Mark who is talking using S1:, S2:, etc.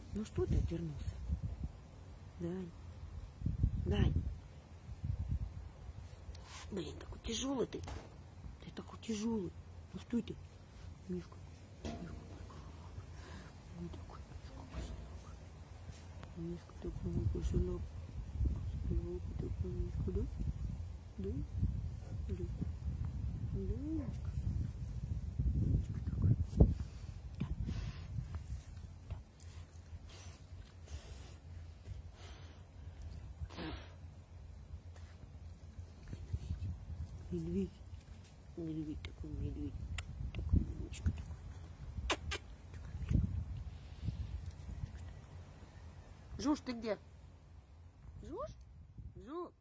S1: Ну что ты отвернулся? Дань. Дань. Блин, такой тяжелый ты. Ты такой тяжелый. Ну что ты? Мишка. Мишка такой. Мишка такой мой кошелек. Кошелек такой Мишка, да? Да? Да? Да, Мишка. Мишка такой. Медведь. Медведь такой, медведь. Такой мамочка такой. Жуж, ты где? Жуж? Жуж?